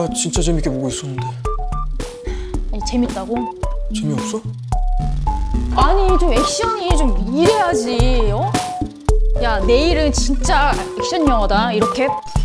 나 진짜 재밌게 보고 있었는데. 아니, 재밌다고? 재미없어? 아니 좀 액션이 좀 이래야지. 어? 야 내일은 진짜 액션 영화다. 이렇게